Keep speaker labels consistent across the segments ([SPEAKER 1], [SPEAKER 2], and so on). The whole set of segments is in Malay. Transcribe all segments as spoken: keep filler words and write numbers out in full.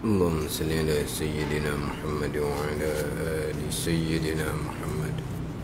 [SPEAKER 1] اللهم صل على سيدنا محمد وعلى آل سيدنا محمد.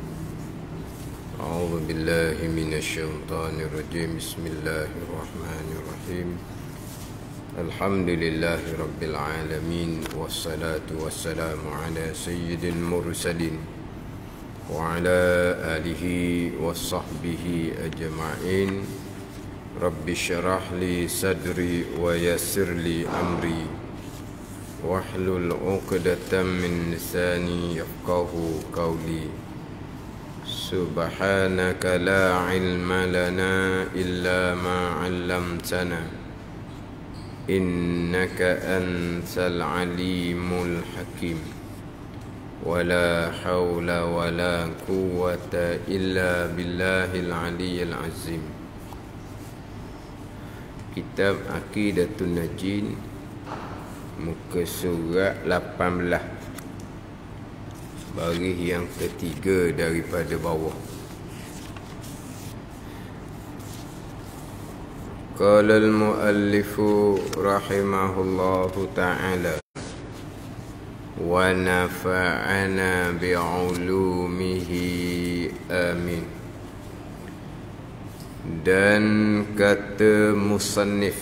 [SPEAKER 1] أعوذ بالله من الشيطان الرجيم. بسم الله الرحمن الرحيم. الحمد لله رب العالمين، والصلاة والسلام على سيد المرسلين وعلى آله وصحبه أجمعين. رب اشرح لي صدري ويسر لي أمري واحلل عقدة من لساني يفقه قولي. سبحانك لا علم لنا إلا ما علمتنا إنك أنت العليم الحكيم. ولا حول ولا قوة إلا بالله العلي العظيم. Kitab Aqidatun Najin, muka surat lapan belas, baris yang ketiga daripada bawah. Qala al-muallifu rahimahullahu ta'ala wa nafa'ana bi'ulumihi amin. Dan kata musannif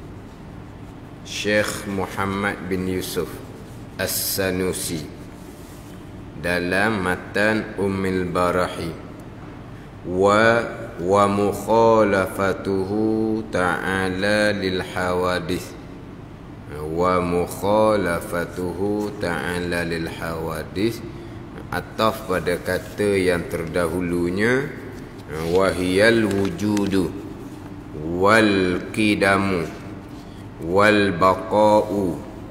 [SPEAKER 1] Syekh Muhammad bin Yusuf As-Sanusi dalam matan Ummul Barahi, wa wa mukhalafatuhu ta'ala lil hawadith, wa mukhalafatuhu ta'ala lil hawadith, ataf pada kata yang terdahulunya, wahiyal wujudu wal qidamu wal baqa'u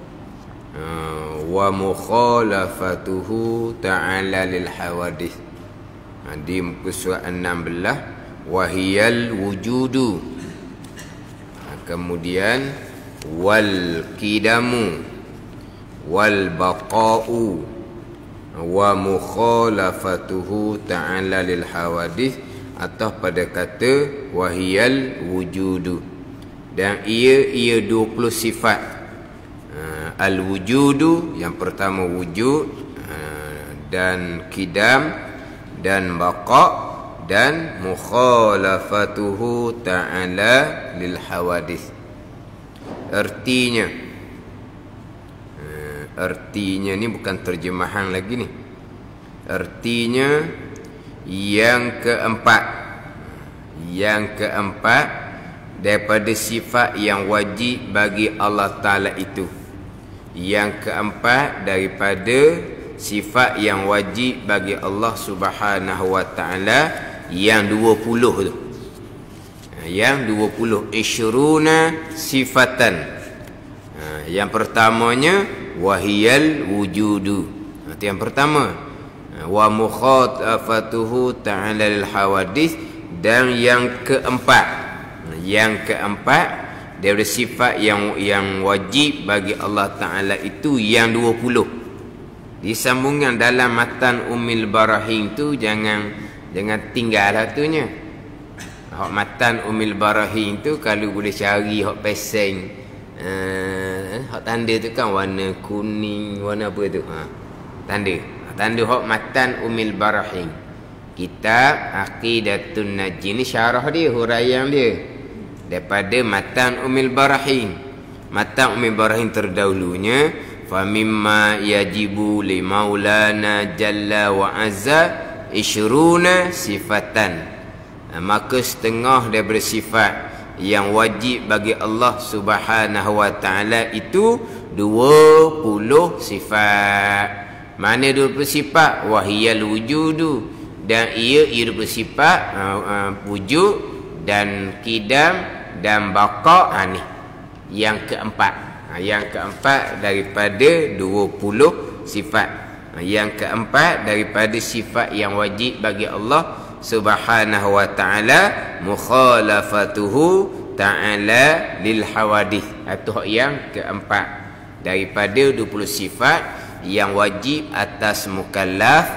[SPEAKER 1] wa mukhalafatuhu ta'ala lil hawadith. Di muka surat enam belas, wahiyal wujudu, kemudian wal qidamu wal baqa'u wa mukhalafatuhu ta'ala lil hawadith, atau pada kata wahiyal wujudu, dan ia ia dua puluh sifat. uh, al wujudu, yang pertama wujud, uh, dan qidam dan baqa, dan mukhalafatuhu ta'ala lil hawadith. Artinya uh, artinya ni bukan terjemahan lagi ni. Artinya yang keempat, yang keempat daripada sifat yang wajib bagi Allah Ta'ala itu. Yang keempat daripada sifat yang wajib bagi Allah Subhanahu Wa Ta'ala, yang dua puluh tu. Yang dua puluh, isyruna sifatan. Yang pertamanya wahiyal wujudu. Itu yang pertama. Wa mukhatafatuhu ta'ala lil hawadith. Dan yang keempat, yang keempat daripada sifat yang yang wajib bagi Allah Ta'ala itu yang dua puluh. Disambungkan dalam matan Ummul Barahi tu, jangan jangan tinggal satunya. Hak matan Ummul Barahi tu kalau boleh cari hak peseng, uh, hak tanda tu kan warna kuning, warna apa tu? Ha, tanda. Tanda hak matan Ummul Barahi. Kitab Aqidatun Najin ni syarah dia, huraian dia daripada matan Ummul Barahi. Matan Ummul Barahi terdahulunya, fa mimma yajibu li maulana jalla wa azza isyruna sifatan. Maka setengah daripada sifat yang wajib bagi Allah Subhanahu Wa Ta'ala itu dua puluh sifat. Mana dua puluh sifat? Wahiyal wujudu, dan ia ia dua puluh sifat uh, uh, wujud dan qidam dan baqa. Ha, ni yang keempat. Ha, yang keempat daripada dua puluh sifat. Ha, yang keempat daripada sifat yang wajib bagi Allah Subhanahu Wa Ta'ala, mukhalafatuhu ta'ala lil hawadith. Itu yang keempat daripada dua puluh sifat yang wajib atas mukallaf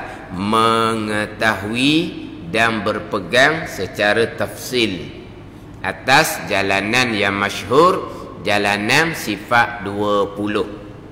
[SPEAKER 1] mengetahui dan berpegang secara tafsil atas jalanan yang masyhur, jalanan sifat dua puluh.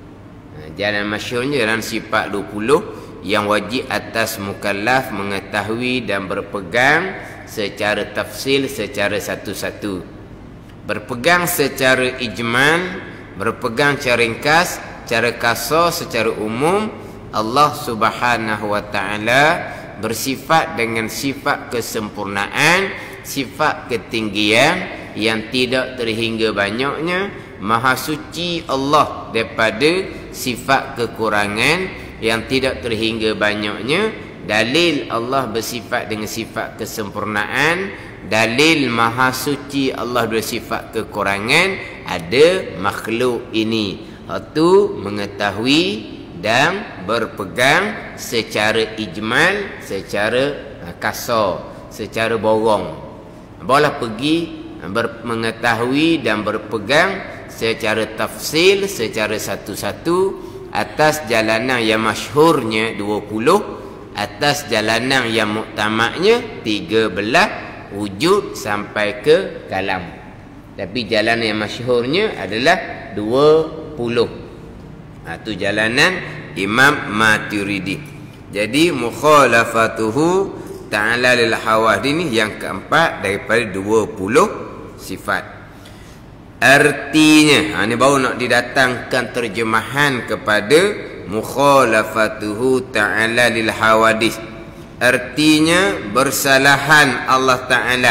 [SPEAKER 1] Jalan masyhurnya jalan sifat dua puluh yang wajib atas mukallaf mengetahui dan berpegang secara tafsil, secara satu-satu. Berpegang secara ijmal, berpegang secara ringkas, secara kasar, secara umum. Allah Subhanahu wa taala bersifat dengan sifat kesempurnaan, sifat ketinggian yang tidak terhingga banyaknya. Maha suci Allah daripada sifat kekurangan yang tidak terhingga banyaknya. Dalil Allah bersifat dengan sifat kesempurnaan, dalil maha suci Allah bersifat kekurangan, ada makhluk ini. Itu mengetahui dan berpegang secara ijmal, secara kasar, secara borong. Boleh pergi ber, mengetahui dan berpegang secara tafsil, secara satu-satu atas jalanan yang masyhurnya dua puluh, atas jalanan yang muktamadnya tiga belas, wujud sampai ke kalam. Tapi jalanan yang masyhurnya adalah dua puluh. Ha, itu jalanan Imam Maturidi. Jadi mukhalafatuhu ta'ala lil hawadith ni yang keempat daripada dua puluh sifat. Artinya, ha, ni baru nak didatangkan terjemahan kepada mukhalafatuhu ta'ala lil hawadith. Artinya bersalahan Allah Ta'ala,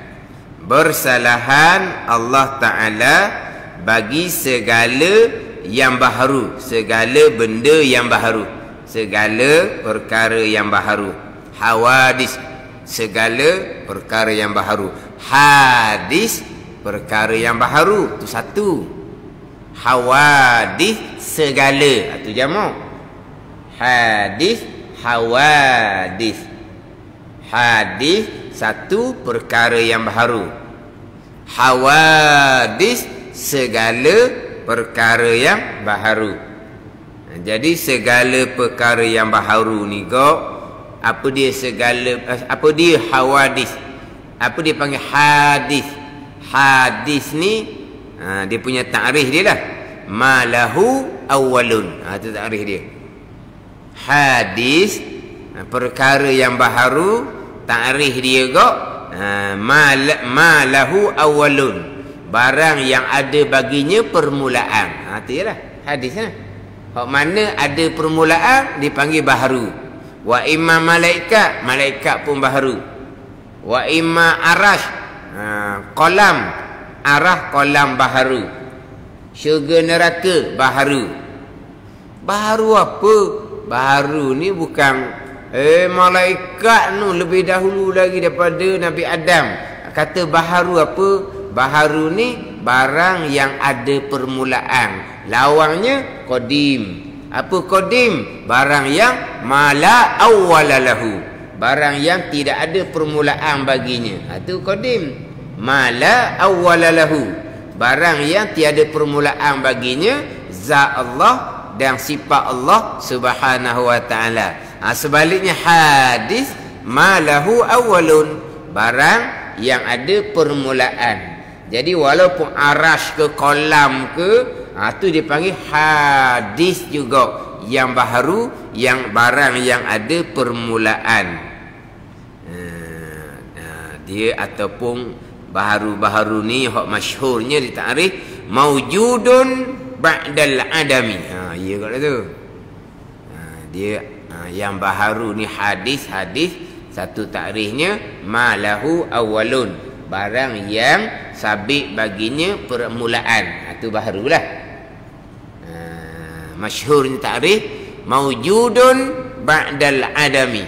[SPEAKER 1] bersalahan Allah Ta'ala bagi segala yang baharu, segala benda yang baharu, segala perkara yang baharu. Hawadis, segala perkara yang baharu. Hadis, perkara yang baharu. Itu satu. Hawadis, segala. Itu jamak. Hadis, hawadis. Hadis, satu perkara yang baharu. Hawadis, segala perkara yang baharu. Jadi segala perkara yang baharu ni kok, apa dia segala, apa dia hawadis, apa dia panggil hadis. Hadis ni ha, dia punya ta'rif dia lah, ma lahu awwalun. Ha, itu ta'rif dia. Hadis, perkara yang baharu, ta'rif dia kok ha, ma, ma lahu awwalun, barang yang ada baginya permulaan. Ha, itu ialah hadis lah. Hak mana ada permulaan dipanggil baharu. Wa imma malaikat, malaikat pun baharu. Wa imma arash, ha, kolam, arah kolam baharu. Syurga neraka baharu. Baharu apa? Baharu ni bukan eh malaikat nu lebih dahulu lagi daripada Nabi Adam. Kata baharu apa? Baharu ni barang yang ada permulaan. Lawangnya qadim. Apa qadim? Barang yang mala awwalalahu, barang yang tidak ada permulaan baginya. Itu qadim. Mala awwalalahu, barang yang tiada permulaan baginya. Zat Allah dan sifat Allah Subhanahu wa taala. Ha, sebaliknya hadis malahu awwalun, barang yang ada permulaan. Jadi walaupun arash ke kolam ke, ha, tu dipanggil hadis juga, yang baharu, yang barang yang ada permulaan. Ha, ha, dia ataupun baharu-baharu ni hak masyhurnya ditakrif maujudun ba'dal adami. Ha, ya kat tu. Ha, dia ha, yang baharu ni hadis-hadis, satu takrifnya malahu awwalun, barang yang sabit baginya permulaan. Itu baharulah. Ha, masyhurnya takrif maujudun ba'dal adami,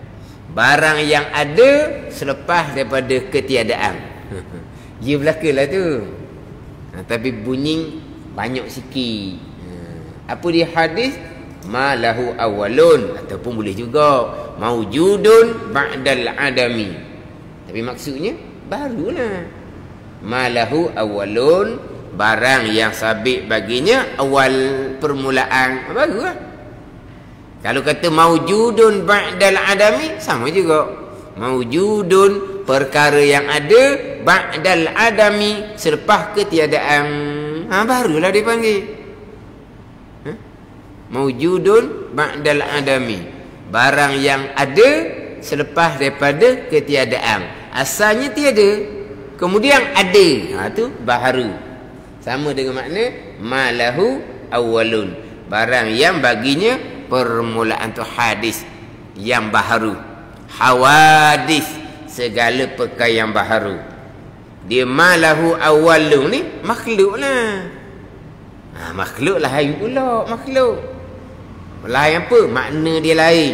[SPEAKER 1] barang yang ada selepas daripada ketiadaan. Dia belakalah tu. Ha, tapi bunyi banyak sikit. Ha, apa dia hadis? Ma lahu awwalun, ataupun boleh juga maujudun ba'dal adami. Tapi maksudnya barulah. Ma lahu awwalun, barang yang sabit baginya awal permulaan. Barulah. Kalau kata maujudun ba'dal adami, sama juga. Maujudun, perkara yang ada, ba'dal adami, selepas ketiadaan. Ha, barulah dipanggil. Ha? Maujudun ba'dal adami. Barang yang ada selepas daripada ketiadaan. Asalnya tiada, kemudian ada. Ha tu baharu. Sama dengan makna malahu awwalun. Barang yang baginya permulaan tu hadis yang baharu. Hawadis, segala perkara yang baharu. Dia malahu awwalun ni makhluk lah. Ha, makhluk lain pula, makhluk. Lain apa? Makna dia lain.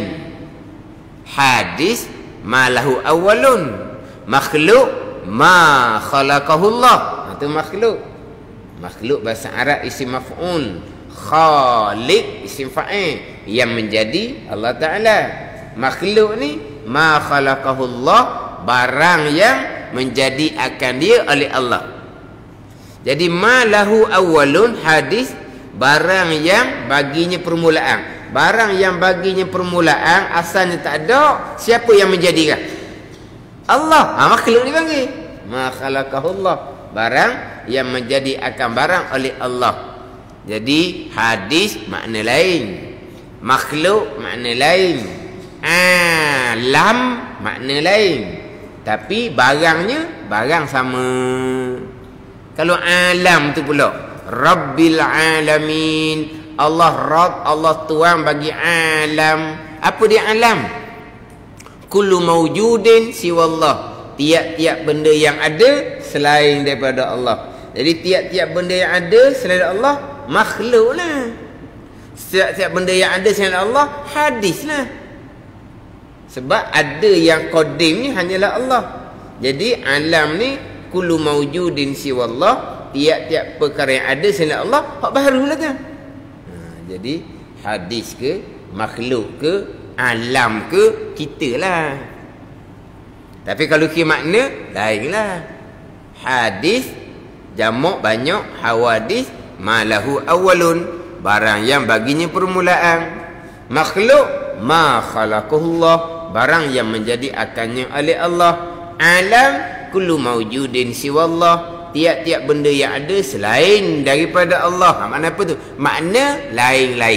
[SPEAKER 1] Hadis malahu awwalun. Makhluk ma khalaqahullah. Itu makhluk. Makhluk bahasa Arab isim maf'ul. Khaliq isim fa'il yang menjadi Allah Ta'ala. Makhluk ni ma khalaqahullah, barang yang menjadi akan dia oleh Allah. Jadi malahu awwalun hadis, barang yang baginya permulaan. Barang yang baginya permulaan asalnya tak ada, siapa yang menjadikan? Allah. Ha, makhluk dipanggil ma khalaqahullah, barang yang menjadi akan barang oleh Allah. Jadi hadis makna lain, makhluk makna lain, alam makna lain, tapi barangnya barang sama. Kalau alam tu pula Rabbil alamin, Allah Rabb, Allah Tuhan bagi alam. Apa dia alam? Kullu mawjudin siwallah, tiap-tiap benda yang ada selain daripada Allah. Jadi tiap-tiap benda yang ada selain Allah makhluk lah. Tiap-tiap benda yang ada selain Allah hadis lah. Sebab ada yang qadim ni hanyalah Allah. Jadi alam ni kullu mawjudin siwallah, tiap-tiap perkara yang ada selain Allah hak baru lah kan. Ha, jadi hadis ke, makhluk ke, alam ke, kita lah. Tapi kalau kira makna lain lah. Hadis jamak banyak, hawadis malahu awalun, barang yang baginya permulaan. Makhluk ma khalaqahullah, barang yang menjadi akannya oleh Allah. Alam kullu mawjudin siwallah, tiap-tiap benda yang ada selain daripada Allah. Ha, makna apa tu? Makna lain-lain.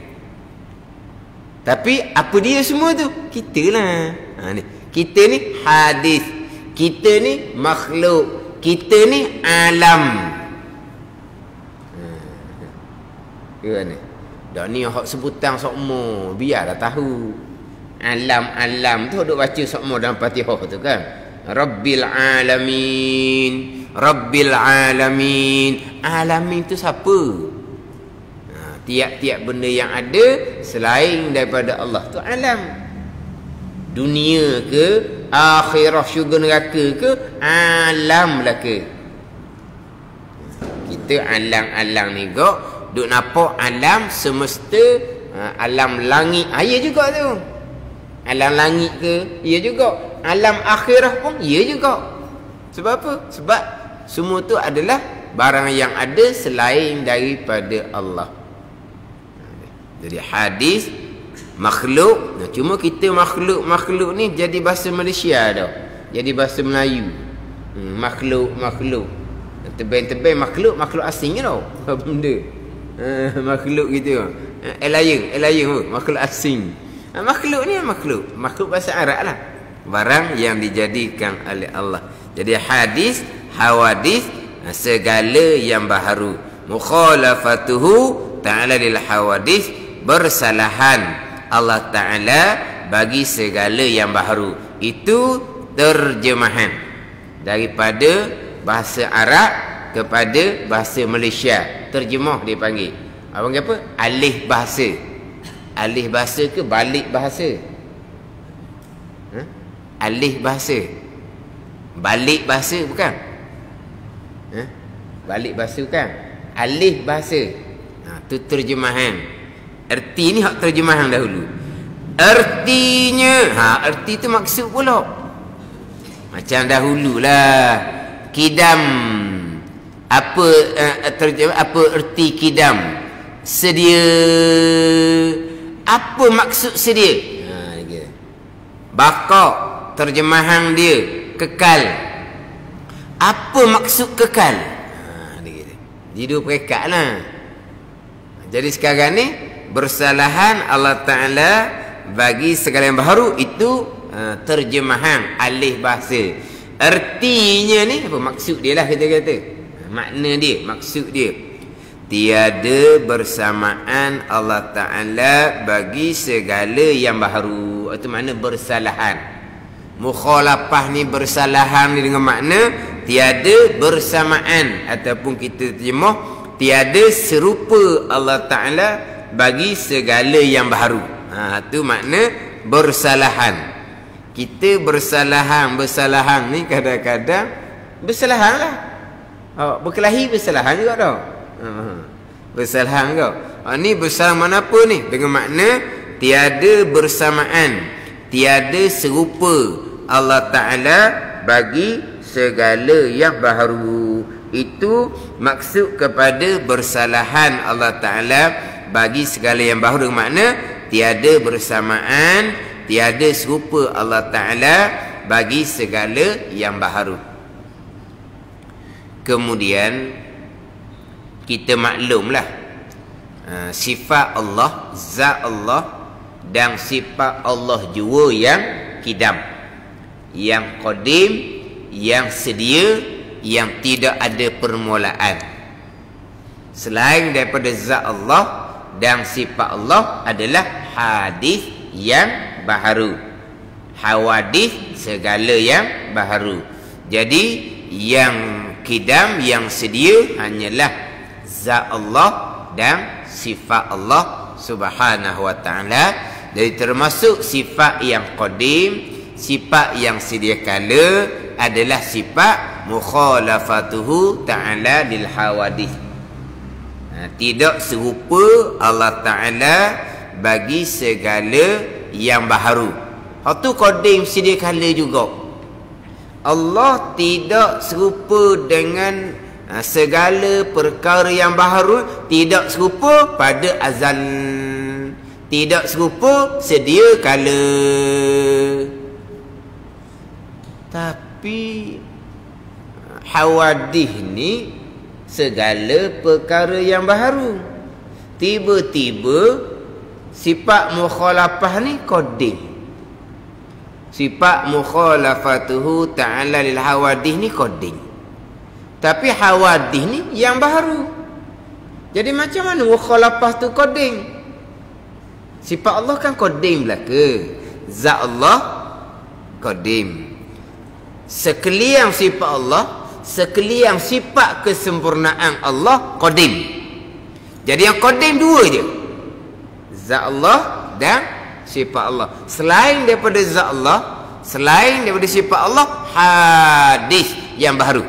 [SPEAKER 1] Tapi apa dia semua tu? Kita lah. Ha, ni. Kita ni hadis, kita ni makhluk, kita ni alam. Ha, ni. Dak ni hak sebutan sokmo, biarlah tahu. Alam-alam tu duk baca sokmo dalam Fatihah tu kan. Rabbil alamin, Rabbil alamin. Alamin tu siapa? Ha, tiap-tiap benda yang ada selain daripada Allah tu alam. Dunia ke, akhirah, syurga neraka ke, alam lah ke. Kita alam-alam ni kok duk nampak alam semesta, alam langit. Ha, ya juga tu. Alam langit ke, ya juga. Alam akhirah pun ya juga. Sebab apa? Sebab semua tu adalah barang yang ada selain daripada Allah. Jadi hadis makhluk. Cuma kita makhluk-makhluk ni jadi bahasa Malaysia dah. Jadi bahasa Melayu. Hmm, makhluk, makhluk. Tebing-tebing makhluk, makhluk asing tau. Apa benda? Uh, makhluk gitu. Uh, alien, alien makhluk asing. Uh, makhluk ni makhluk. Makhluk bahasa Arab lah. Barang yang dijadikan oleh Allah. Jadi hadis, hawadis, segala yang baharu. Mukhalafatuhu ta'ala lil hawadis, bersalahan Allah Ta'ala bagi segala yang baharu. Itu terjemahan daripada bahasa Arab kepada bahasa Malaysia. Terjemah dia panggil. Apa panggil apa? Alih bahasa. Alih bahasa ke balik bahasa? Ha? Alih bahasa. Balik bahasa bukan? Ha? Balik bahasa bukan? Alih bahasa. Ha, tu terjemahan. Erti ni hak terjemahan dahulu. Ertinya, ha, erti tu maksud pula. Macam dahululah. Kidam. Apa uh, terjemah, apa erti kidam? Sedia. Apa maksud sedia? Ha, gitu. Baqa, terjemahan dia kekal. Apa maksud kekal? Ha, gitu. Jadi dua perekat lah. Jadi sekarang ni bersalahan Allah Ta'ala bagi segala yang baharu. Itu uh, terjemahan alih bahasa. Artinya ni apa maksud dia lah kita kata. Makna dia, maksud dia. Tiada bersamaan Allah Ta'ala bagi segala yang baharu. Itu makna bersalahan. Mukhalafah ni bersalahan ni dengan makna tiada bersamaan, ataupun kita terjemah tiada serupa Allah Ta'ala bagi segala yang baharu. Ha, itu makna bersalahan. Kita bersalahan, bersalahan ni kadang-kadang bersalahan lah. Oh, berkelahi bersalahan juga tau. Uh, bersalahan kau. Ha, ni bersalahan mana apa ni? Dengan makna tiada bersamaan, tiada serupa Allah Ta'ala bagi segala yang baharu. Itu maksud kepada bersalahan Allah Ta'ala bagi segala yang baharu. Dengan makna tiada bersamaan, tiada serupa Allah Ta'ala bagi segala yang baharu. Kemudian kita maklumlah uh, sifat Allah, zat Allah dan sifat Allah jua yang kidam, yang qadim, yang sedia, yang tidak ada permulaan. Selain daripada zat Allah dan sifat Allah adalah hadis yang baharu, hawadis segala yang baharu. Jadi yang kidam, yang sedia hanyalah zat Allah dan sifat Allah Subhanahu wa ta'ala. Jadi termasuk sifat yang qadim, sifat yang sedia kala adalah sifat mukhalafatuhu ta'ala lil hawadith. Ha, tidak serupa Allah Ta'ala bagi segala yang baharu. Hak tu qadim sedia kala juga. Allah tidak serupa dengan ha, segala perkara yang baharu, tidak serupa pada azal, tidak serupa sedia kala. Tapi hawadih ni segala perkara yang baharu. Tiba-tiba sifat mukhalafah ni qadim. Sifat mukhalafatuhu ta'ala lil hawadih ni qadim. Tapi hawadih ni yang baharu. Jadi macam mana mukhalafah tu qadim? Sifat Allah kan qadim belaka. Zat Allah qadim. Sekalian sifat Allah, sekalian sifat kesempurnaan Allah qadim. Jadi yang qadim dua je, zat Allah dan sifat Allah. Selain daripada zat Allah, selain daripada sifat Allah, hadis yang baharu.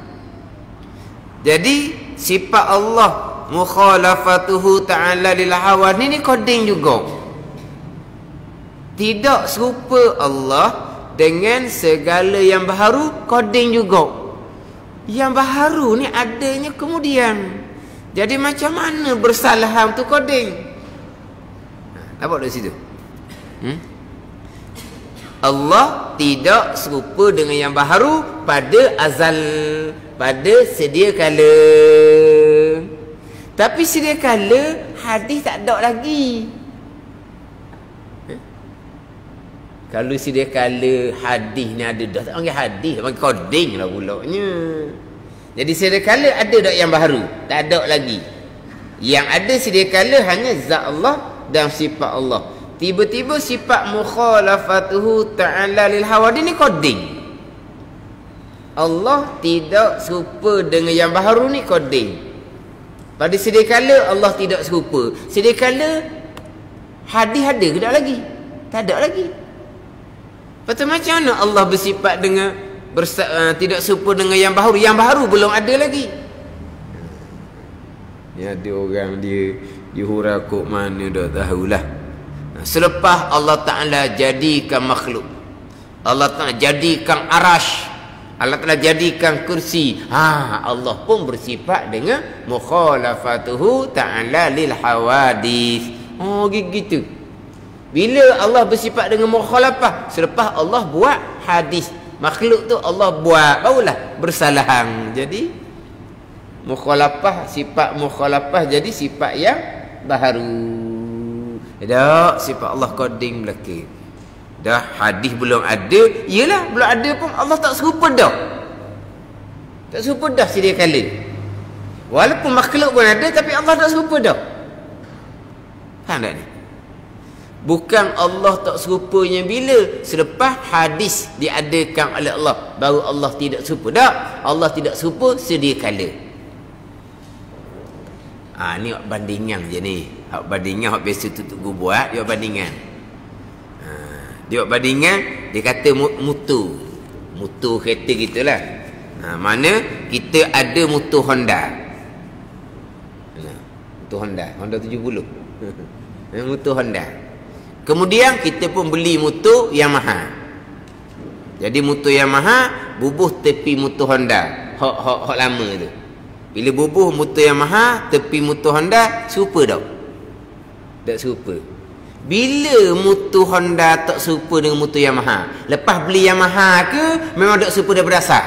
[SPEAKER 1] Jadi sifat Allah mukhalafatuhu ta'ala lil hawadith ni qadim juga. Tidak serupa Allah dengan segala yang baharu, qadim juga. Yang baharu ni adanya kemudian. Jadi macam mana bersalahan tu qadim? Nampak dari situ? Hmm? Allah tidak serupa dengan yang baharu pada azal, pada sedia kala. Tapi sedia kala hadis tak ada lagi. Hmm? Kalau sedia kala hadis ni ada dah, tak panggil hadis, panggil qadim lah pulaknya. Jadi sedia kala ada tak yang baharu? Tak ada lagi. Yang ada sedia kala hanya zat Allah dan sifat Allah. Tiba-tiba sifat mukhalafatuhu ta'ala lil hawadith ni qadim. Allah tidak serupa dengan yang baharu ni qadim. Pada sedia kala Allah tidak serupa. Sedia kala hadis ada ke tak lagi? Tak ada lagi. Lepas macam mana Allah bersifat dengan bersa, uh, tidak serupa dengan yang baharu? Yang baharu belum ada lagi. Ya, ada orang dia dia hurau kok mana dah tahulah. Selepas Allah Ta'ala jadikan makhluk, Allah Ta'ala jadikan arash, Allah Ta'ala jadikan kursi, ha, Allah pun bersifat dengan mukhalafatuhu ta'ala lil hawadith. Oh gitu. Bila Allah bersifat dengan mukhalafah, selepas Allah buat hadis, makhluk tu Allah buat, barulah bersalahan. Jadi mukhalafah, sifat mukhalafah jadi sifat yang baharu. Dak, sifat Allah qadim belaka. Dah hadis belum ada, iyalah belum ada pun Allah tak serupa dah. Tak serupa dah sedia kala. Walaupun makhluk pun ada tapi Allah tak serupa dah. Faham tak ni? Bukan Allah tak serupanya bila selepas hadis diadakan oleh Allah baru Allah tidak serupa. Tak, Allah tidak serupa sedia kala. Ah, ni hak bandingan je ni. Hak bandingan hak biasa tutup guru buat, dia bandingan. Ha, dia bandingan, dia kata mutu. Mutu kereta gitulah. Ha, mana kita ada mutu Honda. Nah, mutu Honda, Honda tujuh puluh. Mutu Honda. Kemudian kita pun beli mutu Yamaha. Jadi mutu Yamaha bubuh tepi mutu Honda. Hak hak hak lama tu. Bila bubuh mutu Yamaha tepi mutu Honda, serupa tak? Tak serupa. Bila mutu Honda tak serupa dengan mutu Yamaha, lepas beli Yamaha ke memang tak serupa daripada asal?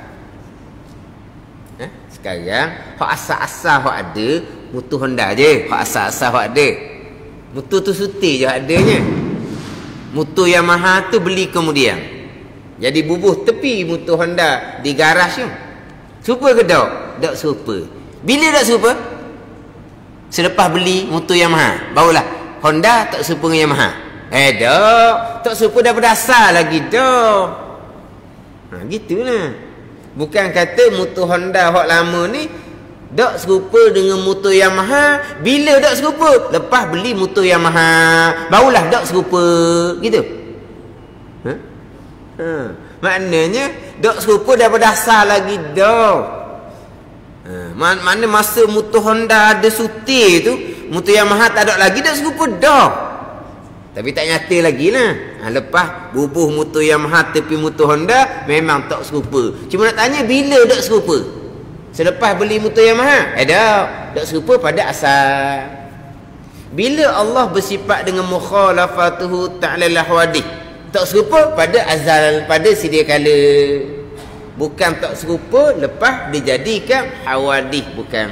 [SPEAKER 1] Eh? Sekarang hak asal-asal hak ada mutu Honda je. Hak asal-asal hak ada. Mutu tu suti je adanya. Mutu Yamaha tu beli kemudian. Jadi bubuh tepi mutu Honda di garaj tu. Serupa ke tak? Tak serupa. Bila tak serupa? Selepas beli mutu Yamaha. Barulah Honda tak serupa dengan Yamaha. Eh tak. Tak serupa daripada asal lagi tak. Ha, gitulah. Bukan kata mutu Honda hak lama ni tak serupa dengan motor Yamaha. Bila tak serupa? Lepas beli motor Yamaha barulah tak serupa. Gitu. Ha? Ha. Maknanya tak serupa daripada asal lagi dah. Ha. Mana masa motor Honda ada suti tu, motor Yamaha tak ada lagi, tak serupa dah. Tapi tak nyata lagi lah. Ha, lepas bubuh motor Yamaha tepi motor Honda memang tak serupa. Cuma nak tanya bila tak serupa? Selepas beli motor Yamaha? Eh tak. Tak serupa pada asal. Bila Allah bersifat dengan mukhalafatuhu ta'ala al-hawadith, tak serupa pada azal, pada sedia kala. Bukan tak serupa lepas dijadikan hawadith. Bukan.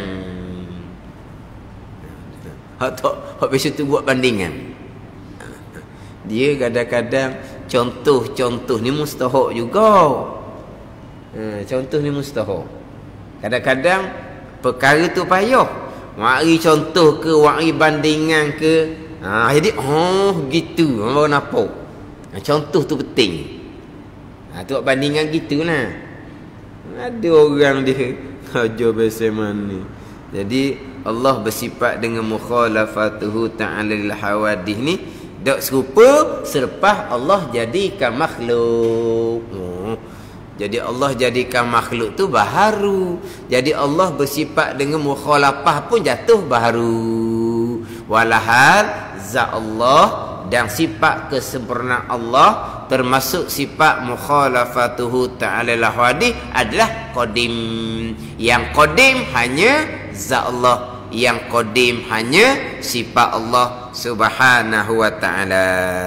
[SPEAKER 1] Hak tak, hak biasa tu buat bandingan. Dia kadang-kadang contoh-contoh ni mustahak juga. Ha, contoh ni mustahak. Kadang-kadang perkara tu payah. Wari contoh ke, wari bandingan ke. Ha, jadi, oh gitu. Baru nampak. Ha, contoh tu penting. Ha, tu bandingan gitulah. Ada orang dia ajar bahasa mana. Jadi, Allah bersifat dengan mukhalafatuhu ta'ala al-hawadith ni. Tak serupa selepas Allah jadikan makhluk. Oh. Jadi Allah jadikan makhluk tu baharu. Jadi Allah bersifat dengan mukhalafah pun jatuh baharu. Walahal zat Allah dan sifat kesempurnaan Allah termasuk sifat mukhalafatuhu ta'ala al-hawadith adalah qadim. Yang qadim hanya zat Allah. Yang qadim hanya sifat Allah subhanahu wa ta'ala.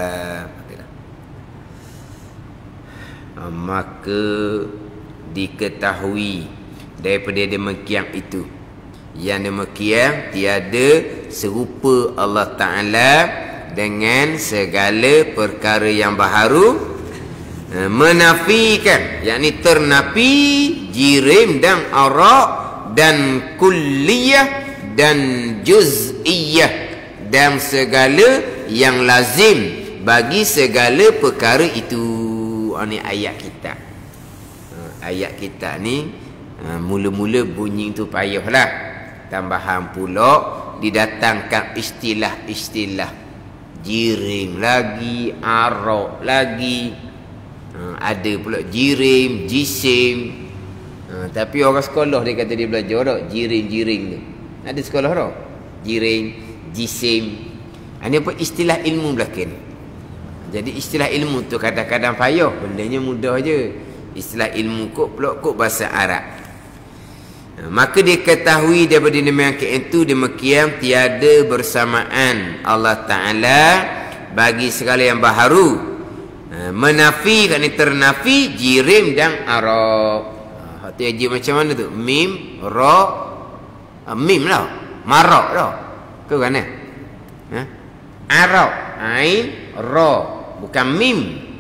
[SPEAKER 1] Maka diketahui daripada demikian itu, yang demikian tiada serupa Allah Ta'ala dengan segala perkara yang baharu, menafikan, yakni ternafi jirim dan arak dan kulliyah dan juz'iyah dan segala yang lazim bagi segala perkara itu. Oh, ni ayat kita. Ayat kita ni mula-mula bunyi tu payahlah. Tambahan pula didatangkan istilah-istilah jirim lagi, arak lagi. Ada pula jirim, jisim. Tapi orang sekolah dia kata dia belajar tak jirim-jirim tu. Ada sekolah tak? Jirim, jisim. Ini apa istilah ilmu belakang. Jadi istilah ilmu tu kadang-kadang payah. Bendanya mudah je. Istilah ilmu kok pula kok bahasa Arab. Maka diketahui daripada demikian itu, demikian tiada bersamaan Allah Ta'ala bagi segala yang baharu. Menafi, kan ternafi jirim dan arak. Hati aja macam mana tu? Mim, ra, mim lah. Marak lah. Kau kan eh? Ha? Arok, ain, ra, bukan mim.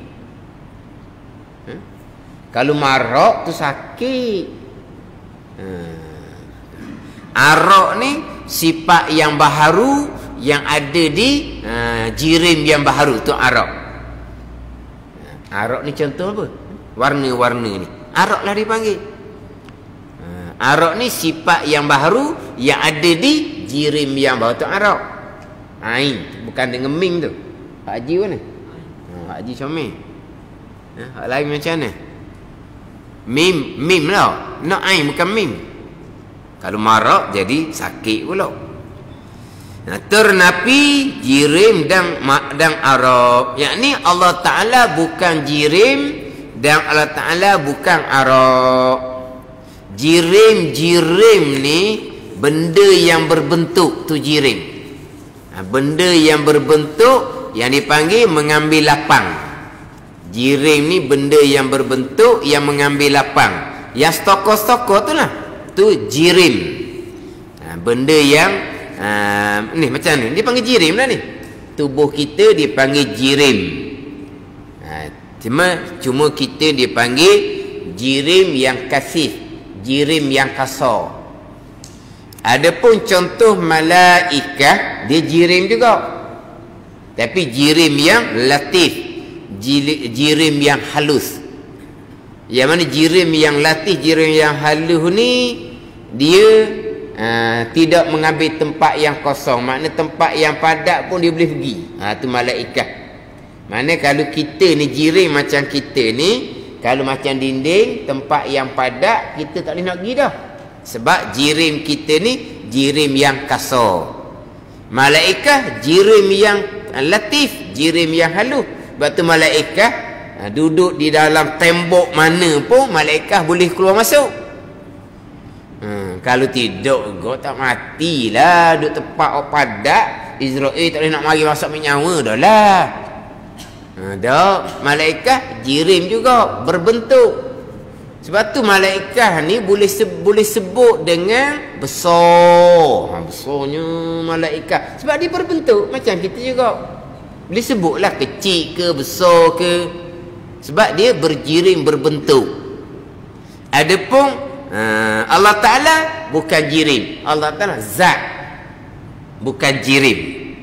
[SPEAKER 1] Ha? Kalau marok tu sakit. Ha. Arok ni sifat yang baharu yang ada di uh, jirim yang baharu tu arok. Arok ni contoh apa? Warna-warna ni. Arok lah dipanggil. Uh, arok ni sifat yang baharu yang ada di jirim yang baharu tu arok. Ain, bukan dengan mim tu. Pak Haji mana? Oh, Pak Haji comel. Ha, hak lain macam mana? Mim, mim lah. Nak ain bukan mim. Kalau marok jadi sakit pula. Nah, ternapi jirim dan dan arab. Yakni Allah Taala bukan jirim dan Allah Taala bukan arab. Jirim-jirim ni benda yang berbentuk tu jirim. Nah, benda yang berbentuk yang dipanggil mengambil lapang. Jirim ni benda yang berbentuk yang mengambil lapang. Yang stoko-stoko tu lah. Tu jirim. Nah, benda yang uh, ni macam ni. Dia panggil jirim lah ni. Tubuh kita dipanggil jirim. Nah, cuma cuma kita dipanggil jirim yang kasih, jirim yang kasar. Adapun contoh malaikah, dia jirim juga. Tapi jirim yang latif, jirim yang halus. Yang mana jirim yang latif, jirim yang halus ni dia uh, tidak mengambil tempat yang kosong. Makna tempat yang padat pun dia boleh pergi. Ha, tu malaikat. Mana kalau kita ni jirim macam kita ni, kalau macam dinding, tempat yang padat, kita tak boleh nak pergi dah. Sebab jirim kita ni jirim yang kasar. Malaikat jirim yang latif, jirim yang halus. Sebab tu malaikat ha, duduk di dalam tembok mana pun malaikat boleh keluar masuk. Hmm, kalau tidak kau tak matilah duduk tempat oh, padat. Israel tak boleh nak mari masuk nyawa dah lah. Ha, dah malaikat jirim juga berbentuk. Sebab tu malaikat ni boleh se boleh sebut dengan besar. Ha, besarnya malaikat. Sebab dia berbentuk macam kita juga. Boleh sebutlah kecil ke besar ke. Sebab dia berjirim berbentuk. Adapun uh, Allah Ta'ala bukan jirim. Allah Ta'ala zat, bukan jirim.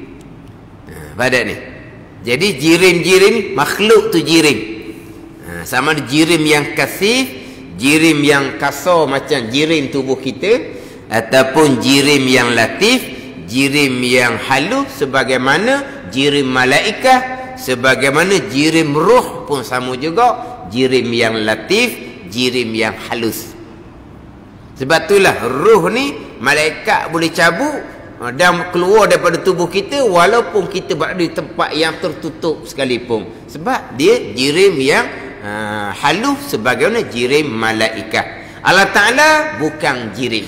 [SPEAKER 1] uh, Pada ni. Jadi jirim-jirim makhluk tu jirim. uh, Sama ada jirim yang kasih, jirim yang kasar macam jirim tubuh kita, ataupun jirim yang latif, jirim yang halus sebagaimana jirim malaikat, sebagaimana jirim ruh pun sama juga, jirim yang latif, jirim yang halus. Sebab itulah ruh ni malaikat boleh cabut dan keluar daripada tubuh kita walaupun kita berada di tempat yang tertutup sekalipun. Sebab dia jirim yang uh, halus sebagaimana jirim malaikat. Allah Ta'ala bukan jirim.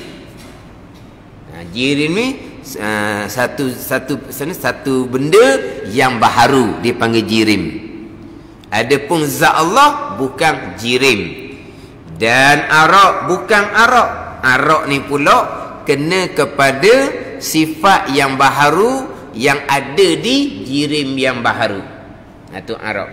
[SPEAKER 1] uh, Jirim ni Uh, satu satu sana satu benda yang baharu dipanggil jirim. Adapun zat Allah bukan jirim. Dan arak bukan arak. Arak ni pula kena kepada sifat yang baharu yang ada di jirim yang baharu. Itu arak.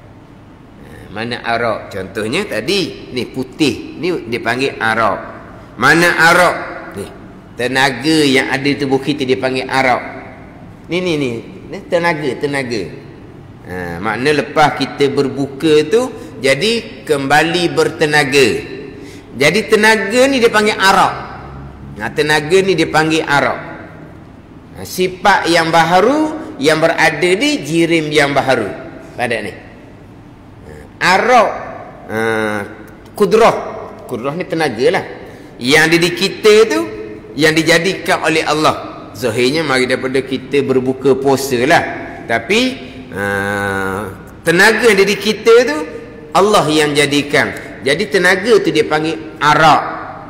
[SPEAKER 1] Mana arak? Contohnya tadi ni putih, ni dipanggil arak. Mana arak? Ni tenaga yang ada di tubuh kita dipanggil arak. Ni ni ni, ni tenaga, tenaga. Ha, makna lepas kita berbuka tu jadi kembali bertenaga. Jadi tenaga ni dipanggil arak. Nah, tenaga ni dipanggil arak. Ha, sifat yang baharu yang berada di jirim yang baharu. Pada ni. Ha, arak ha, kudrah. Kudrah ni tenaga lah. Yang ada di kita tu yang dijadikan oleh Allah. Zahirnya mari daripada kita berbuka puasa lah. Tapi uh, tenaga yang ada di kita tu Allah yang jadikan. Jadi tenaga tu dia panggil arak.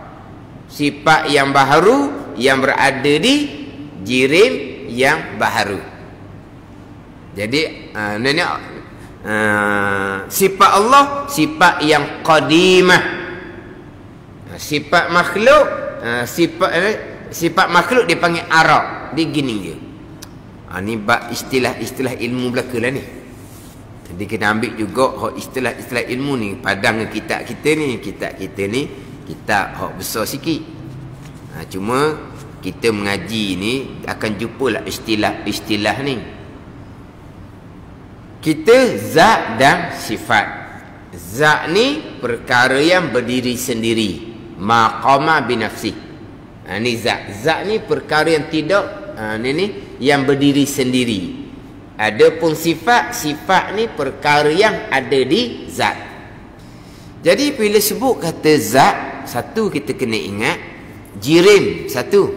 [SPEAKER 1] Sifat yang baharu yang berada di jirim yang baharu. Jadi uh, ini uh, sifat Allah sifat yang qadimah. Sifat makhluk Uh, sifat eh, sifat makhluk dipanggil arak. Dia gini je. Ha, ni bab istilah-istilah ilmu belaka lah ni. Jadi kena ambil juga hak istilah-istilah ilmu ni padang dengan kitab kita ni. Kitab kita ni kitab hak besar sikit. Ha, cuma kita mengaji ni akan jumpalah istilah-istilah ni. Kita zat dan sifat. Zat ni perkara yang berdiri sendiri, maqama binafsi. Ha, ni zat. Zat ni perkara yang tidak ha, ni ni yang berdiri sendiri. Adapun sifat, sifat ni perkara yang ada di zat. Jadi bila sebut kata zat, satu kita kena ingat jirim satu,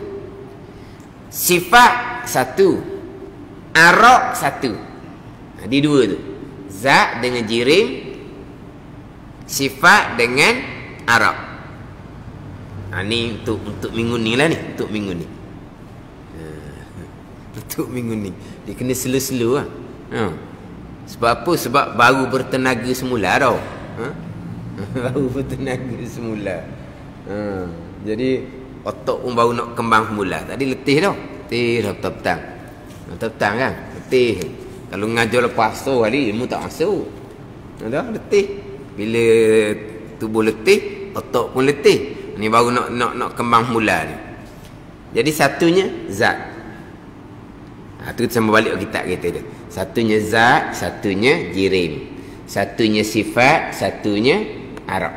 [SPEAKER 1] sifat satu, arak satu. Ha, di dua tu, zat dengan jirim, sifat dengan arak. Ha, ni untuk untuk minggu ni lah ni, untuk minggu ni. Ha, untuk minggu ni dia kena slow-slow lah. Ha. Sebab apa? Sebab baru bertenaga semula tau. Ha? Baru bertenaga semula. Ha. Jadi otak pun baru nak kembang semula. Tadi letih tau. Letih dah petang-petang. Petang-petang kan? Letih. Kalau ngajar lepas so hari, ilmu tak masuk. Dah letih. Bila tubuh letih, otak pun letih. Ni baru nak nak nak kembang semula ni. Jadi satunya zat. Ha, tu sama balik kitab kita tu. Satunya zat, satunya jirim. Satunya sifat, satunya arak.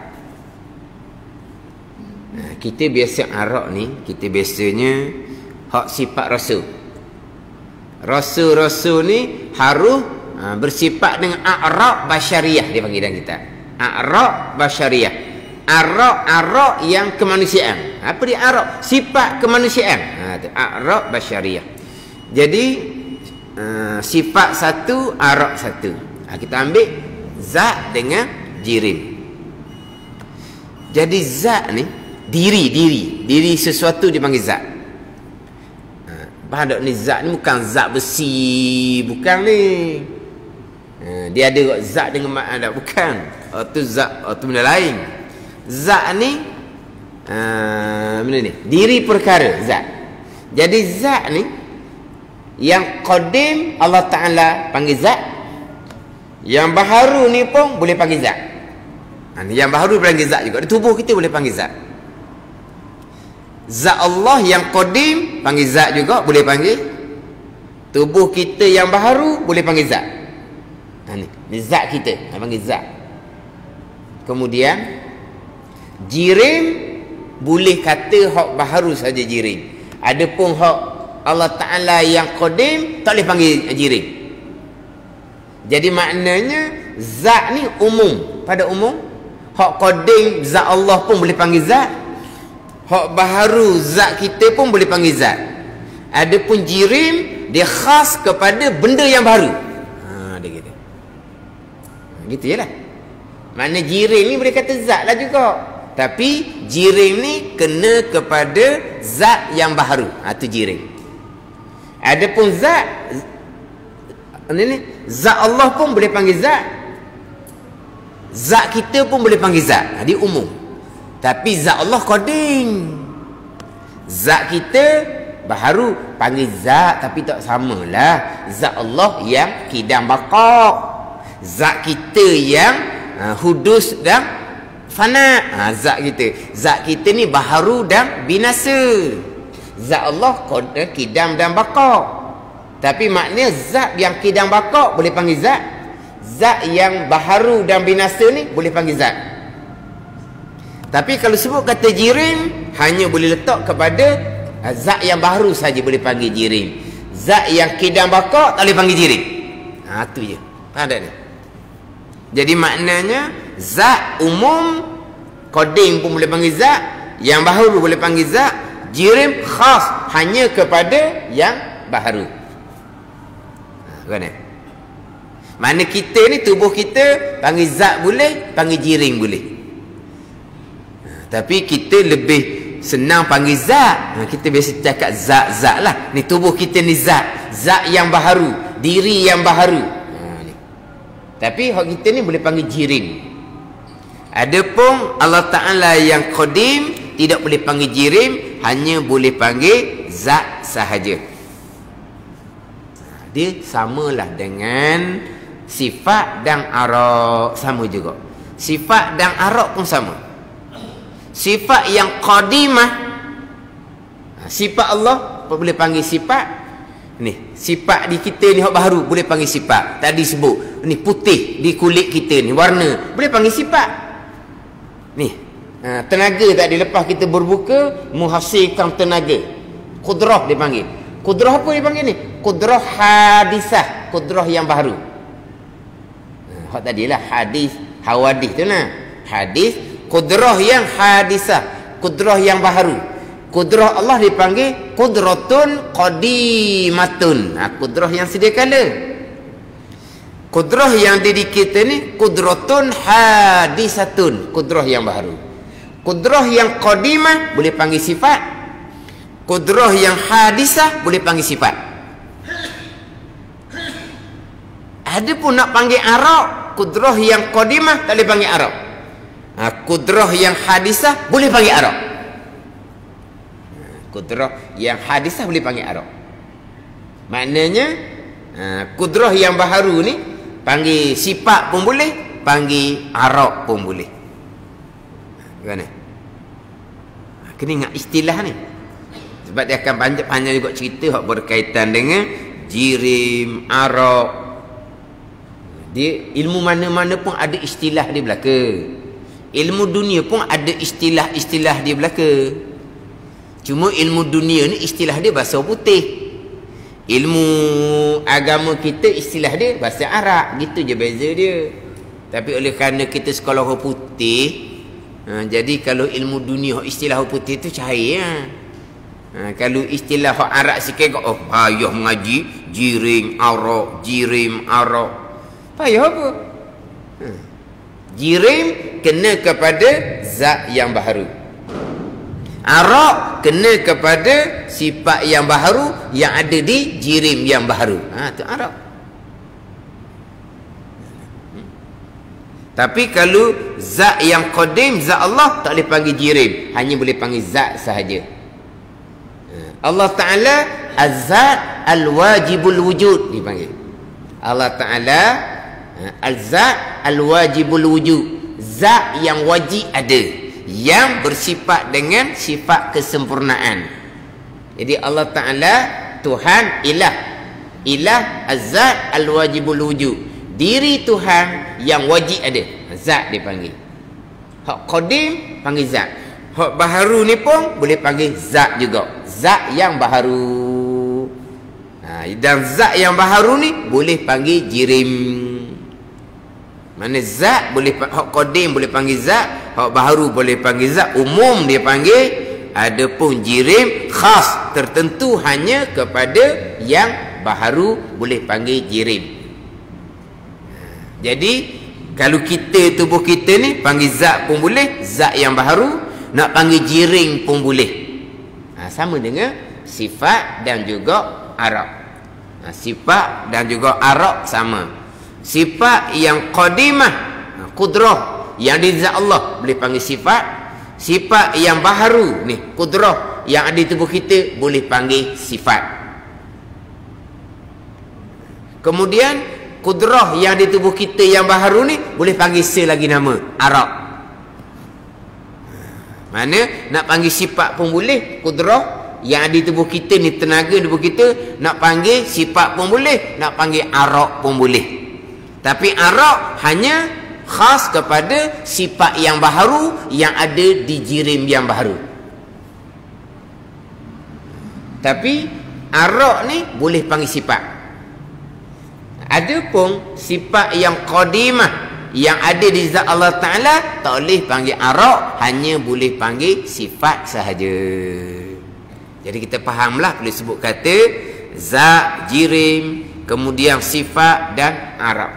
[SPEAKER 1] Ha, kita biasa arak ni, kita biasanya hak sifat rasul. Rasul-rasul ni harus ha, bersifat dengan arak basyariah, dia panggil dalam kitab. Arak basyariah. Arak-arak yang kemanusiaan. Apa dia arak? Sifat kemanusiaan. Ha, tu arak basyariah. Jadi uh, sifat satu, arak satu. Ha, kita ambil zat dengan jirim. Jadi zat ni diri, diri, diri sesuatu dipanggil zat. Ha, faham tak ni zat ni bukan zat besi, bukan ni. Ha, dia ada zat dengan makna bukan. Oh, tu zat, oh, tu benda lain. Zat ni uh, benda ni diri perkara zat. Jadi zat ni yang qadim Allah Ta'ala panggil zat, yang baharu ni pun boleh panggil zat. Ha, yang baharu panggil zat juga. Di tubuh kita boleh panggil zat. Zat Allah yang qadim panggil zat juga, boleh panggil. Tubuh kita yang baharu boleh panggil zat. Ha, ni, ni zat kita, ha, panggil zat. Kemudian jirim boleh kata hak baharu saja jirim. Adapun hak Allah Ta'ala yang qadim tak boleh panggil jirim. Jadi maknanya zat ni umum, pada umum. Hak qadim zat Allah pun boleh panggil zat. Hak baharu zat kita pun boleh panggil zat. Adapun jirim dia khas kepada benda yang baru. Ha, dia kata. Gitu je lah. Makna jirim ni boleh kata zat lah juga. Tapi jirim ni kena kepada zat yang baharu. Ha, tu jirim. Adapun zat ni, zat Allah pun boleh panggil zat. Zat kita pun boleh panggil zat. Dia umum. Tapi zat Allah qadim. Zat kita baharu panggil zat, tapi tak samalah. Zat Allah yang kidam baqa. Zat kita yang uh, hudus dan fana. Ha, zat kita. Zat kita ni baharu dan binasa. Zat Allah kidam dan baqa. Tapi maknanya zat yang kidam baqa boleh panggil zat. Zat yang baharu dan binasa ni boleh panggil zat. Tapi kalau sebut kata jirim, hanya boleh letak kepada zat yang baharu saja boleh panggil jirim. Zat yang kidam baqa tak boleh panggil jirim. Ha, tu je. Faham tak ni? Jadi maknanya zat umum, qadim pun boleh panggil zat, yang baharu boleh panggil zat, jirim khas hanya kepada yang baharu. Ha, kan? Mana kita ni, tubuh kita panggil zat boleh, panggil jirim boleh. Ha, tapi kita lebih senang panggil zat. Ha, kita biasa cakap zat-zat lah. Ni tubuh kita ni zat, zat yang baharu, diri yang baharu. Ha, ni. Tapi hak kita ni boleh panggil jirim. Adapun Allah Ta'ala yang qadim tidak boleh panggil jirim, hanya boleh panggil zat sahaja. dia samalah dengan sifat dan arak, sama juga. Sifat dan arak pun sama. Sifat yang qadimah, sifat Allah apa boleh panggil sifat ni, sifat di kita ni hak baru boleh panggil sifat. Tadi sebut ni putih di kulit kita ni, warna boleh panggil sifat ni. Ha, tenaga tadi lepas kita berbuka menghasilkan tenaga, kudrah dia panggil. Kudrah apa dia panggil ni? Kudrah hadisah, kudrah yang baru. Ha, hak tadilah hadis hawadis tu nah. Hadis kudrah yang hadisah, kudrah yang baru. Kudrah Allah dipanggil kudratun qadimatun. Ha, kudrah yang sedia kala. Kudrah yang di kita ni kudratun hadisatun, kudrah yang baru. Kudrah yang qadimah boleh panggil sifat. Kudrah yang hadisah boleh panggil sifat. Ada pun nak panggil arak, kudrah yang qadimah tak boleh panggil arak. Ha, kudrah yang hadisah boleh panggil arak. Kudrah yang hadisah boleh panggil arak. Maknanya ha, kudrah yang baharu ni panggil sifat pun boleh, panggil arak pun boleh. Bagaimana? Kena ingat istilah ni. Sebab dia akan panjang-panjang juga cerita hak berkaitan dengan jirim, arak. Dia ilmu mana-mana pun ada istilah di belaka. Ilmu dunia pun ada istilah-istilah di belaka. Cuma ilmu dunia ni istilah dia bahasa putih. Ilmu agama kita istilah dia bahasa Arab. Gitu je beza dia. Tapi oleh kerana kita sekolah orang putih, ha, jadi kalau ilmu dunia istilah orang putih tu cahaya. Ha, kalau istilah orang Arab sikit, oh payah mengaji jirim arak, jirim arak. Payah apa? Ha. Jirim kena kepada zat yang baharu. Arak kena kepada sifat yang baharu yang ada di jirim yang baharu. Ha, tu arak. Hmm. Tapi kalau zat yang qadim, zat Allah tak boleh panggil jirim, hanya boleh panggil zat sahaja. Ha. Allah Ta'ala az-zat al-wajibul wujud dipanggil. Allah Ta'ala al-zat al-wajibul wujud, zat yang wajib ada, yang bersifat dengan sifat kesempurnaan. Jadi Allah Ta'ala Tuhan ilah, ilah az-zat al-wajibul wujud, diri Tuhan yang wajib ada, zat dipanggil. Hak qadim panggil zat, hak baharu ni pun boleh panggil zat juga, zat yang baharu. Ha, dan zat yang baharu ni boleh panggil jirim. Mana zat boleh, hak qadim boleh panggil zat, hak baharu boleh panggil zat, umum dia panggil. Adapun jirim khas tertentu hanya kepada yang baharu boleh panggil jirim. Jadi kalau kita tubuh kita ni panggil zat pun boleh, zat yang baharu, nak panggil jirim pun boleh. Ha, sama dengan sifat dan juga arak. Ha, sifat dan juga arak sama. Sifat yang qadimah, kudrah yang di zat Allah boleh panggil sifat. Sifat yang baharu ni, kudrah yang ada di tubuh kita boleh panggil sifat. Kemudian kudrah yang di tubuh kita yang baharu ni boleh panggil selagi nama, arak. Mana nak panggil sifat pun boleh, kudrah yang ada di tubuh kita ni, tenaga di tubuh kita, nak panggil sifat pun boleh, nak panggil arak pun boleh. Tapi arak hanya khas kepada sifat yang baharu yang ada di jirim yang baharu. Tapi arak ni boleh panggil sifat. Adapun sifat yang qadimah yang ada di zat Allah Ta'ala tak boleh panggil arak, hanya boleh panggil sifat sahaja. Jadi kita fahamlah, boleh sebut kata zat, jirim, kemudian sifat dan arak.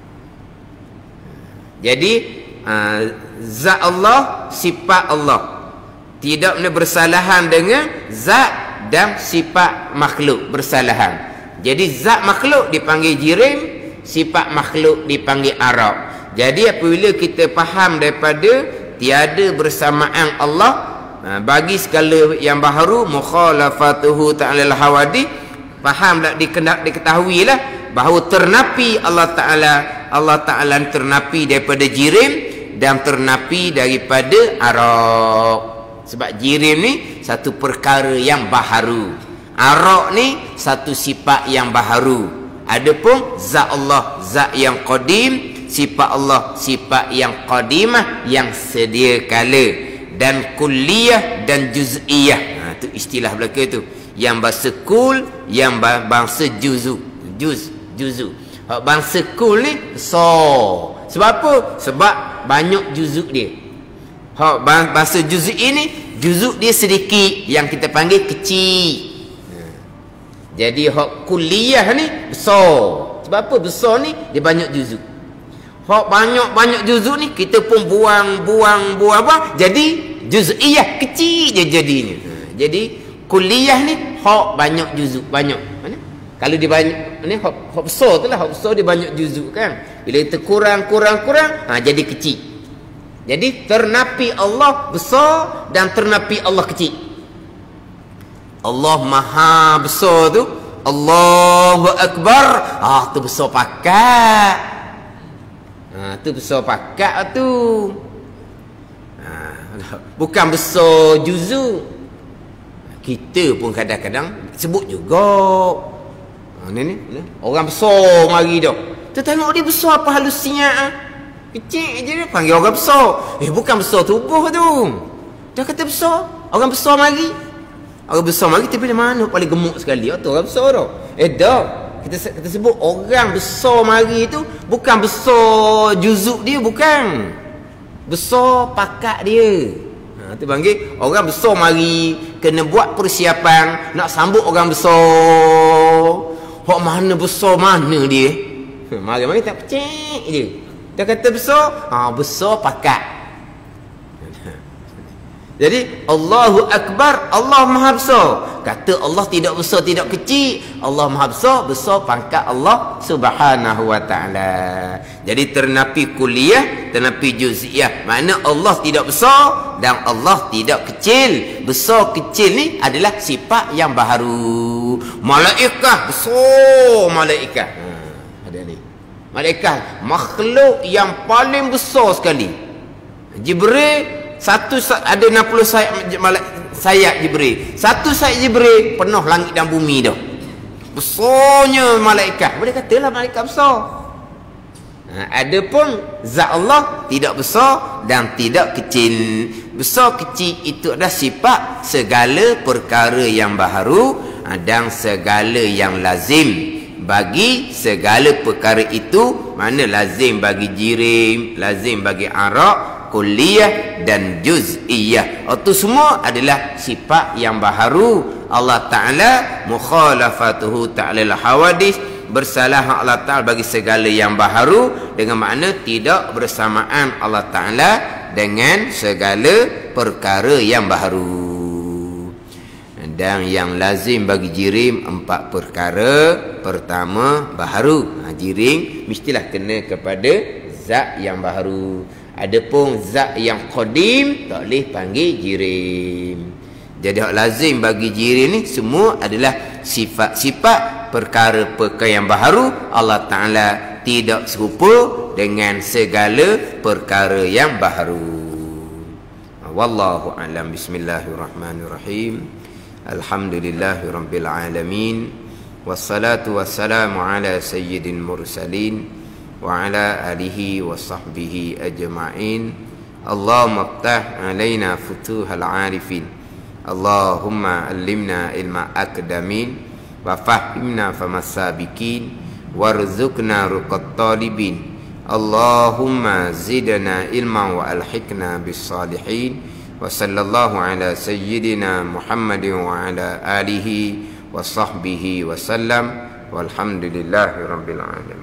[SPEAKER 1] Jadi uh, zat Allah, sifat Allah tidak boleh bersalahan dengan zat dan sifat makhluk bersalahan. Jadi zat makhluk dipanggil jirim, sifat makhluk dipanggil arak. Jadi apabila kita faham daripada tiada bersamaan Allah uh, bagi segala yang baharu, mukhalafatuhu ta'ala al-hawadi, faham tak dikena diketahui lah bahawa ternapi Allah Taala Allah Taala ternapi daripada jirim dan ternapi daripada arak. Sebab jirim ni satu perkara yang baharu, arak ni satu sifat yang baharu. Adapun zat Allah zat yang qadim, sifat Allah sifat yang qadimah yang sedia kala, dan kulliyah dan juz'iyah. Ha, tu istilah belaka tu. Yang bahasa kul, yang bangsa juzu. Juz, juzu. Hak bangsa kul ni besar. Sebab apa? Sebab banyak juzuk dia. Hak bahasa juz'i ni, juzuk dia sedikit, yang kita panggil kecil. Ha. Jadi hak kulliyah ni besar. Sebab apa? Besar ni dia banyak juzuk. Hak banyak-banyak juzuk ni kita pun buang-buang buang apa? Jadi juz'iyah kecil je jadinya. Ha, jadi kulliyah ni hak banyak juzuk, banyak. Mana? Kalau dia banyak ni hak, hak besar tu lah, hak besar dia banyak juzuk kan. Bila kita kurang kurang kurang, ha, jadi kecil. Jadi ternapi Allah besar dan ternapi Allah kecil. Allah Maha besar tu, Allahu Akbar. Ah, tu besar pakat. Ha, tu besar pakat tu. Ha, bukan besar juzu. Kita pun kadang-kadang sebut juga. Ha, ni, ni orang besar mari dah. Tu tengok dia besar apa halusnya. Ha? Kecil je dia panggil orang besar. Eh, bukan besar tubuh tu. Dah kata besar. Orang besar mari. Orang besar mari tapi mana paling gemuk sekali. Oh, tu orang besar dah. Eh, dah. Kita, kita sebut orang besar mari tu bukan besar juzuk dia, bukan. Besar pakat dia. Ha, tu panggil orang besar mari, kena buat persiapan nak sambut orang besar. Hak mana besar mana dia? Mari-mari tak pecik je. Dia kata besar, ha, besar pakat. Jadi Allahu Akbar, Allah Maha Besar. Kata Allah tidak besar, tidak kecil. Allah Maha Besar, besar pangkat Allah Subhanahu wa taala. Jadi ternapi kulliyah, ternapi juz'iyah. Makna Allah tidak besar dan Allah tidak kecil. Besar kecil ni adalah sifat yang baharu. Malaikat besar, malaikat. Ha, ada ni. Malaikat makhluk yang paling besar sekali. Jibril satu ada enam puluh sayap sayap Jibril. Satu sayap Jibril penuh langit dan bumi dah. Besarnya malaikat. Boleh katalah malaikat besar. Ha, adapun zat Allah tidak besar dan tidak kecil. Besar kecil itu adalah sifat segala perkara yang baharu dan segala yang lazim bagi segala perkara itu. Mana lazim bagi jirim, lazim bagi arak, kulliyah dan juz'iyah. Itu semua adalah sifat yang baharu. Allah Ta'ala mukhalafatuhu ta'ala al-hawadis, bersalah Allah Ta'ala bagi segala yang baharu, dengan makna tidak bersamaan Allah Ta'ala dengan segala perkara yang baharu. Dan yang lazim bagi jirim empat perkara. Pertama, baharu. Ha, jirim mestilah kena kepada zat yang baharu. Adapun zat yang qadim tak boleh panggil jirim. Jadi hak lazim bagi jirim ni semua adalah sifat-sifat perkara-perkara yang baharu. Allah Ta'ala tidak serupa dengan segala perkara yang baharu. Wallahu a'lam. Bismillahirrahmanirrahim. Alhamdulillahirabbil alamin. Wassalatu wassalamu ala sayyidil mursalin wa ala alihi wa sahbihi ajma'in. Allahumma iftah alaina futuhal arifin. Allahumma allimna ilma akdamin wa fahimna famasabikin warzuqna ruqat talibin. Allahumma zidna ilma wa alhiqna bis salihin. Wa sallallahu ala sayyidina Muhammadin wa ala alihi wa sahbihi wa sallam. Walhamdulillahi rabbil alamin.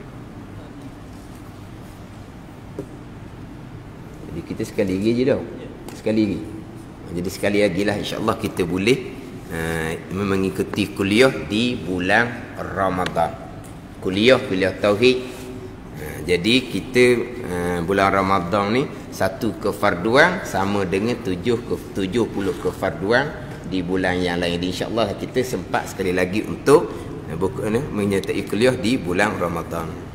[SPEAKER 1] Jadi kita sekali lagi je dah. Sekali lagi. Jadi sekali lagi lah insya-Allah kita boleh uh, mengikuti kuliah di bulan Ramadan. Kuliah kuliah tauhid. Uh, jadi kita uh, bulan Ramadan ni satu kefarduan sama dengan tujuh ke tujuh puluh kefarduan di bulan yang lain. Insya-Allah kita sempat sekali lagi untuk buku ni menyertai kuliah di bulan Ramadan.